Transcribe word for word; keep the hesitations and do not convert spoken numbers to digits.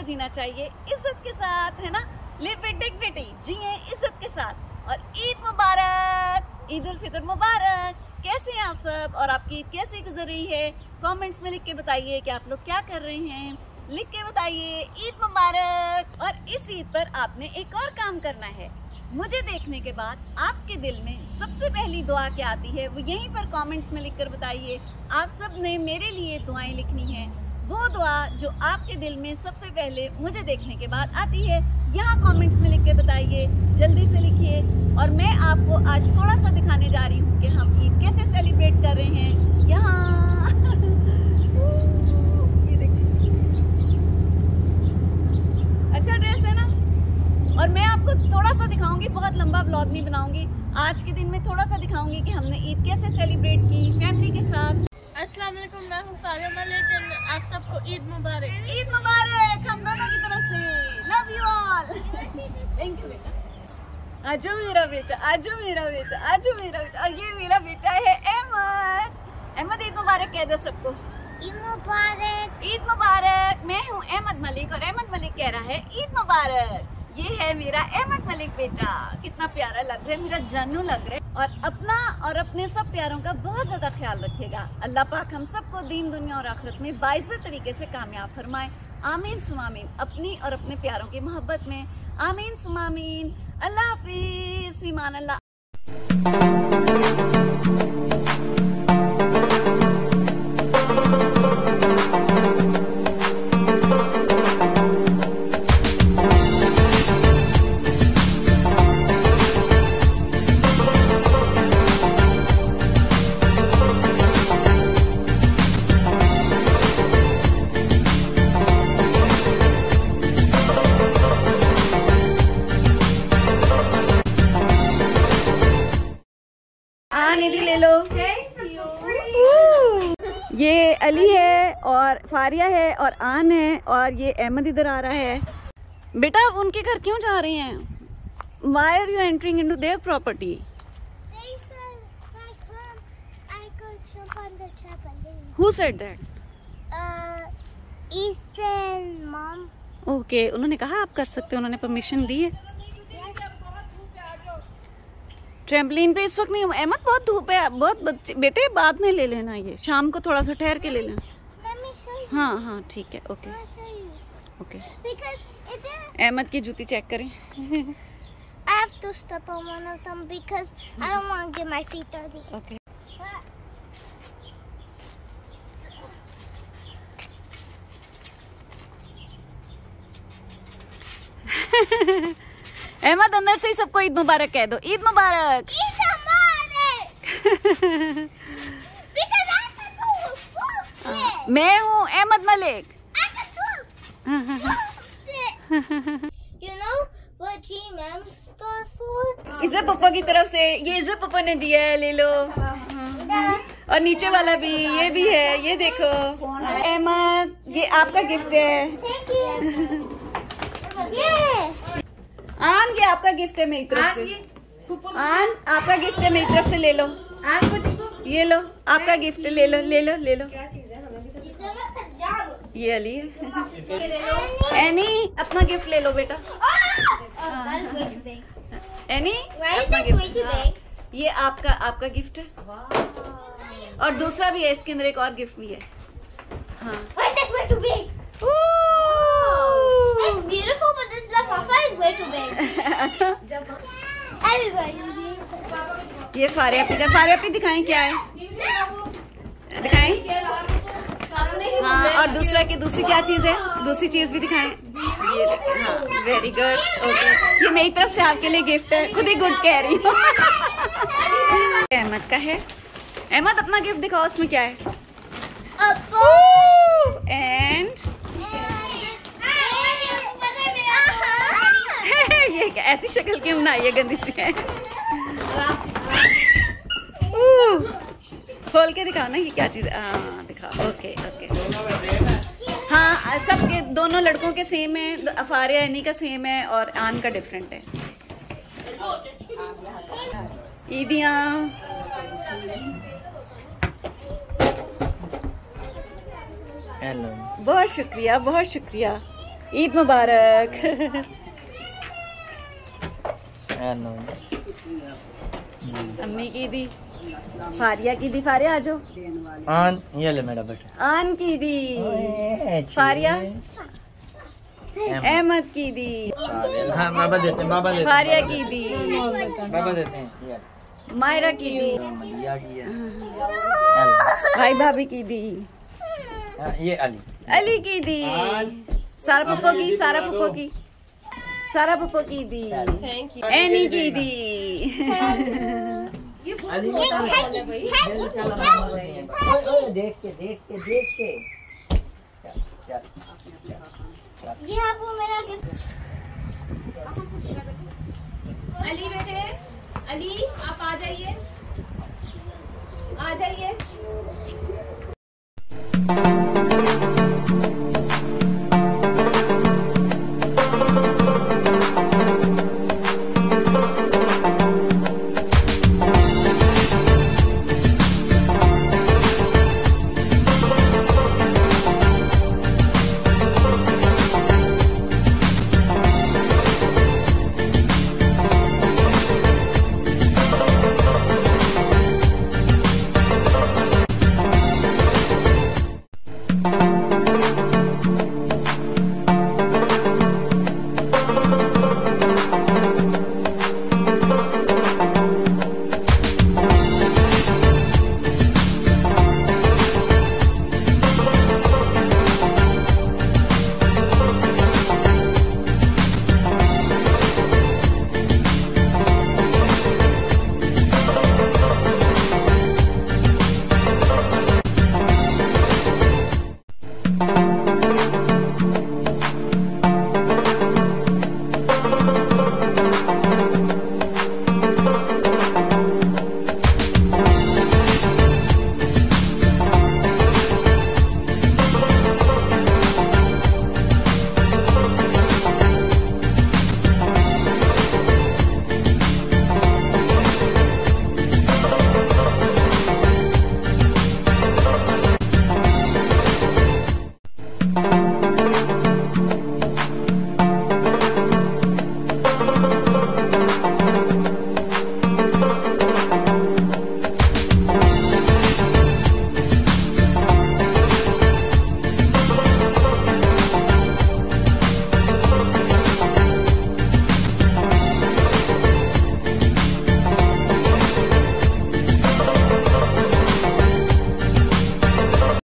जीना चाहिए इज्जत के साथ, है ना। लिव विद डिग्निटी, जिए इज्जत के साथ। और ईद मुबारक, ईद उल फितर मुबारक। कैसे हैं आप सब और आपकी ईद कैसे गुजर रही है? कमेंट्स में लिख के बताइए कि आप लोग क्या कर रहे हैं, लिख के बताइए। ईद मुबारक। और इस ईद पर आपने एक और काम करना है। मुझे देखने के बाद आपके दिल में सबसे पहली दुआ क्या आती है वो यहीं पर कमेंट्स में लिखकर बताइए। आप सब ने मेरे लिए दुआएं लिखनी है, वो दुआ जो आपके दिल में सबसे पहले मुझे देखने के बाद आती है, यहाँ कमेंट्स में लिख के बताइए। जल्दी से लिखिए। और मैं आपको आज थोड़ा सा दिखाने जा रही हूँ कि हम ईद कैसे सेलिब्रेट कर रहे हैं। यहाँ ये देखिए, अच्छा ड्रेस है ना। और मैं आपको थोड़ा सा दिखाऊंगी, बहुत लंबा व्लॉग नहीं बनाऊंगी। आज के दिन में थोड़ा सा दिखाऊंगी कि हमने ईद कैसे सेलिब्रेट की फैमिली के साथ। अस्सलाम वालेकुम, मैं हूँ फारिया मलिक। आप सबको ईद मुबारक। ईद मुबारक हम दोनों की तरफ से। Love you all. Thank you बेटा। आजो मेरा बेटा, आजो मेरा बेटा, आजो मेरा बेटा। और ये मेरा बेटा है अहमद। अहमद ईद मुबारक कह दो सबको। ईद मुबारक। ईद मुबारक। मैं हूँ अहमद मलिक और अहमद मलिक कह रहा है ईद मुबारक। ये है मेरा अहमद मलिक बेटा, कितना प्यारा लग रहा है, मेरा जानू लग रहा है। और अपना और अपने सब प्यारों का बहुत ज्यादा ख्याल रखिएगा। अल्लाह पाक हम सबको दीन दुनिया और आखिरत में बाइज़्ज़त तरीके से कामयाब फरमाए। आमीन सुमामीन। अपनी और अपने प्यारों की मोहब्बत में आमीन सुमामीन। अल्लाह हाफिज, ईमान अल्लाह। निधि ले लो। ये अली है और फारिया है और आन है और ये अहमद इधर आ रहा है। बेटा आप उनके घर क्यों जा रहे हैं? Why are you entering into their property? They said if I come, I could jump on the trampoline. Who said that? Uh, Ethan, mom. Okay, उन्होंने कहा आप कर सकते हो, उन्होंने परमिशन दी है। ट्रैम्पलिन पे इस वक्त नहीं। अहमद बहुत धूप है, बहुत बच्चे बेटे बाद में ले लेना, ये शाम को थोड़ा सा ठहर के ले लेना। हाँ हाँ ठीक है। Okay okay. अहमद की जूती चेक करें। I have to step on one of them because I don't want to get my feet dirty. Okay. Ahmad अंदर से ही सबको ईद मुबारक कह दो। ईद मुबारक। ईद मुबारक। Because I'm the full मैं हूँ Ahmad Malik. I'm the full You know what G M M stands for? इज्जत पप्पा की तरफ से, ये इज्जत पप्पा ने दिया है, ले लो। और नीचे वाला भी, ये भी है, ये देखो अहमद, ये आपका गिफ्ट है। Thank you. Yeah. आन ये आपका गिफ्ट है मेरी तरफ से। आन आपका गिफ्ट है मेरी तरफ से, ले लो। ये लो आपका गिफ्ट, ले लो ले लो ले लो। ये अली है। एनी अपना गिफ्ट ले लो बेटा। एनी अपना गिफ्ट। ये आपका आपका गिफ्ट है और दूसरा भी है, इसके अंदर एक और गिफ्ट भी है। हाँ It's beautiful, but this lafafा is way too big. अच्छा Everybody. ये फारिया पी, फारिया पी दिखाएं क्या है, दिखाएं। हाँ और दूसरा की दूसरी क्या चीज है, दूसरी चीज भी दिखाएं। ये हाँ वेरी गुड। ओके ये मेरी तरफ से आपके लिए गिफ्ट है, खुद ही गुड कह रही हूँ। अहमद का है। अहमद अपना गिफ्ट दिखाओ, उसमें क्या है। एंड ये क्या ऐसी शक्ल क्यों बनाई है, गंदी सी है। खोल के दिखाओ ना ये क्या चीज है। हाँ दिखाओ। Okay okay. हाँ सबके दोनों लड़कों के सेम है, फारिया एनी का सेम है और आन का डिफरेंट है। ईदियाँ हेलो, बहुत शुक्रिया बहुत शुक्रिया। ईद मुबारक। अम्मी की दी, फारिया की दी। फारिया आ जाओ। आन ये ले मेरा बेटा। आन की दी, फारिया। अहमद की दी। हाँ बाबा देते हैं, बाबा देते हैं। फारिया की दी, बाबा देते हैं। मायरा की दी, भाई भाभी की दी, ये अली अली की दी, सारा पप्पो की, सारा पप्पो की, सारा पप्पो की दी, एनी की दी। देख के देख के देख के ये आपको मेरा गिफ्ट। अली बेटे, अली आप आ जाइए, आ जाइए।